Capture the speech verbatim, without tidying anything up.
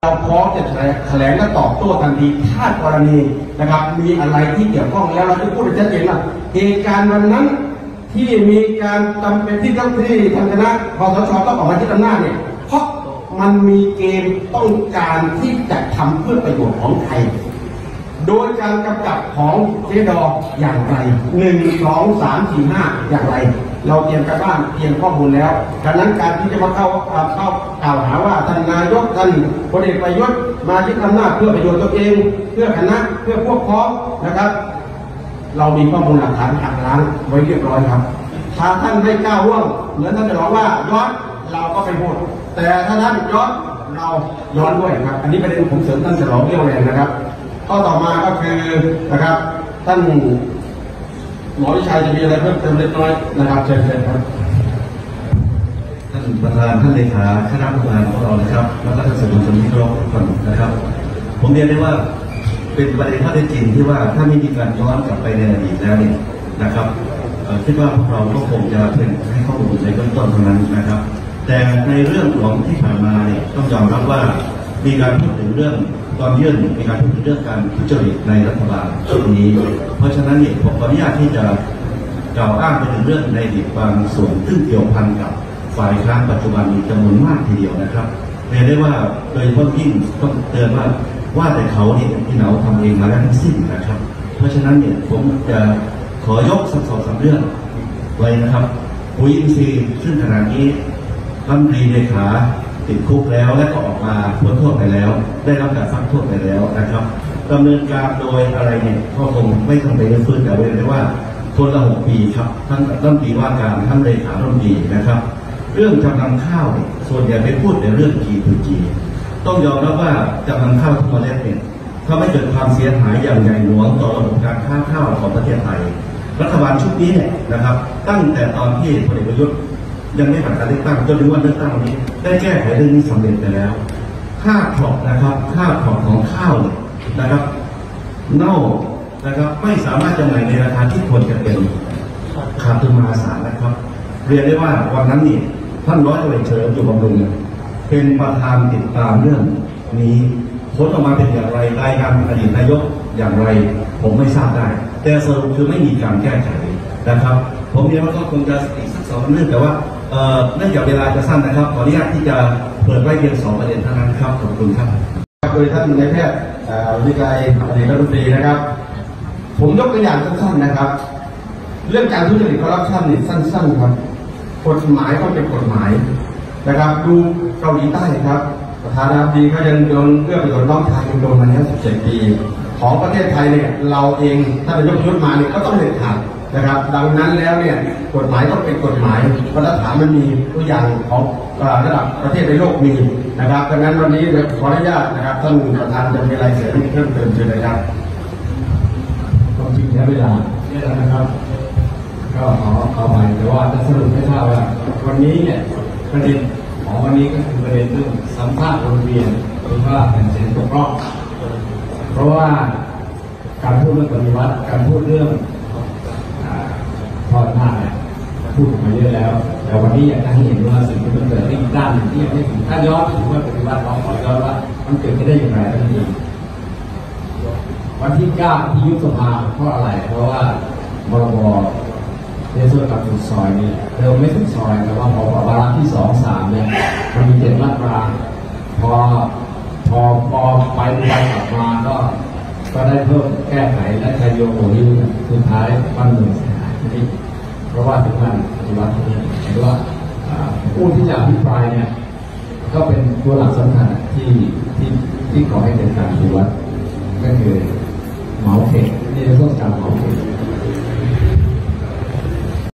เราพร้อมจะแถลงและตอบโต้ทันทีถ้ากรณีนะครับมีอะไรที่เกี่ยวข้องแล้วเราจะพูดชัดเจนว่าเหตุการณ์วันนั้นที่มีการจำเป็นที่ต้องที่ทางคณะคสช.ต้องออกมายึดอำนาจเนี่ยเพราะมันมีเกมต้องการที่จะทำเพื่อประโยชน์ของไทยโดยการกำกับของเจดออย่างไรหนึ่งสองสามสี่ห้าอย่างไรเราเตรียมการบ้านเตรียมข้อมูลแล้วดังนั้นการที่จะมาเข้าเข้ากล่าวหาว่าท่านนายกท่านพลเอกประยุทธ์มายึดอำนาจเพื่อประโยชน์ตัวเองเพื่อคณะเพื่อพวกพ้องนะครับเรามีข้อมูลหลักฐานหักล้างไว้เรียบร้อยครับถ้าท่านไม่กล้าร่วงเหมือนท่านจะบอกว่าย้อนเราก็ไปพูดแต่ถ้าท่านย้อนเราย้อนด้วยครับอันนี้ประเด็นผมเสริมท่านจะร้องเรี่ยวแรงนะครับข้อต่อมาก็คือนะครับท่านหมอวิชัยจะมีอะไรเพิ่มเติมเล็กน้อยนะครับเชิญเชิญครับท่านประธานท่านเลขาคณะทำงานของเรานะครับแล้วก็ท่านสื่อมวลชนที่เคารพทุกคนนะครับผมเรียนได้ว่าเป็นประเด็นข้อเท็จจริงที่ว่าถ้าไม่มีการย้อนกลับไปในอดีตแล้วเนี่ยนะครับคิดว่าพวกเราก็คงจะเป็นให้ข้อมูลในเบื้องต้นเท่านั้นนะครับแต่ในเรื่องของที่ผ่านมาเนี่ยต้องยอมรับว่ามีการพูดถึงเรื่องตอนยื่นมีการพูดถึงเรื่องการทุจริตในรัฐบาลชุดนี้เพราะฉะนั้นเนี่ยผมขออนุญาตที่จะกล่าวอ้างไปถึงเรื่องในอดีตบางส่วนซึ่งเกี่ยวพันกับฝ่ายค้านปัจจุบันมีจำนวนมากทีเดียวนะครับเรียนได้ว่าโดยเฉพาะยิ่งต้องเตือนว่าว่าแต่เขาเนี่ยที่เราทำเองมาแล้วทั้งสิ้นนะครับเพราะฉะนั้นเนี่ยผมจะขอยกสักสองสามเรื่องไว้นะครับปุ๋ยอินทรีย์ซึ่งขณะนี้รัฐมนตรีเลขาติดคุกแล้วและก็ออกมาพ้นโทษไปแล้วได้รับการพักโทษไปแล้วนะครับดำเนินการโดยอะไรเนี่ยก็คงไม่ต้องไปเรื่องฟื้นแต่เรียนได้ว่าคนละหกปีครับทั้งรัฐมนตรีว่าการทั้งเลขารัฐมนตรีนะครับเรื่องจำนำข้าวเนี่ยส่วนใหญ่ไปพูดในเรื่อง จี ทู จี ต้องยอมรับว่าจำนำข้าวทุกเมล็ดเนี่ยถ้าไม่เกิดความเสียหายอย่างใหญ่หลวงต่อระบบการค้าข้าวของประเทศไทยรัฐบาลชุดนี้เนี่ยนะครับตั้งแต่ตอนที่พลเอกประยุทธ์ยังไม่ผ่านการเลือกตั้งจนถึงวันเลือกตั้งนี้ได้แก้ไขเรื่องนี้สำเร็จไปแล้วค่าถอกนะครับค่าถอกของข้าวเนี่ยนะครับเน่านะครับไม่สามารถจำหน่ายในราคาที่ควรจะเป็นขาดทุนมหาศาลนะครับเรียนได้ว่าวันนั้นนี่ท่านร้อยตำรวจเฉลิมอยู่บำรุงเป็นประธานติดตามเรื่องนี้ผลออกมาเป็นอย่างไรรายงานอดีตนายกอย่างไรผมไม่ทราบได้แต่สรุปคือไม่มีการแก้ไขนะครับผมเรียนว่าก็คงจะอีกสักสองเรื่องแต่ว่าเนื่องจากเวลาจะสั้นนะครับขออนุญาตที่จะเปิดไว้เพียงสองประเด็นเท่านั้นครับขอบคุณครับโดยท่านนายแพทย์วิจัยอดีตรัฐมนตรีนะครับผมยกตัวอย่างสั้นๆนะครับเรื่องการทุจริตคอร์รัปชันนี่สั้นๆครับกฎหมายต้องเป็นกฎหมายนะครับดูเกาหลีใต้ครับประธานาธิบดีเขายังโดนเอื้อประโยชน์น้องชายยังโดนมาแล้วสิบเจ็ดปีของประเทศไทยเนี่ยเราเองถ้าเป็นยกยุทธมาเนี่ยก็ต้องเด็ดขาดนะครับดังนั้นแล้วเนี่ยกฎหมายต้องเป็นกฎหมายมาตรฐานมันมีตัวอย่างของระดับประเทศในโลกมีนะครับดังนั้นวันนี้ขออนุญาตนะครับท่านประธานจะมีอะไรเสริมเพิ่มเติมเชิญเลยครับความจริงใช้เวลาเนี่ยนะครับก็ขอขอไปแต่ว่าจะสรุปให้ทราบว่าวันนี้เนี่ยประเด็นของวันนี้ก็คือประเด็นเรื่องสัมภาษณ์โรงเรียนหรือว่าเป็นเสียงตกรอบเพราะว่าการพูดเรื่องปฏิวัติการพูดเรื่องทอดผ้าเนี่ยพูดมาเยอะแล้วแต่วันนี้อยากจะให้เห็นว่าสิ่งที่มันเกิดขึ้นด้านที่ยังไม่ถึงถ้าย้อนถึงว่าปฏิวัติเราขอย้อนว่ามันเกิดขึ้นได้อย่างไรทันทีวันที่เก้าที่ยุบสภาเพราะอะไรเพราะว่าบรบในส่วนกับสุดซอยนี่เดิมไม่สุดซอยแต่ว่าพอวาระที่สองสามเนี่ยมันมีเจ็ดมาตราพอพอพอไปไปกลับมาก็ก็ได้เพิ่มแก้ไขและชายโยโหยิ้วสุดท้ายบ้านเมืองเสียหายที่เพราะว่าถึงมันปฏิวัตินี้หรือว่าผู้ที่จะอภิปรายเนี่ยก็เป็นตัวหลักสำคัญที่ที่ที่ก่อให้เกิดการปฏิวัติก็คือเหมาเขตนี่เป็นต้นการเหมาเขต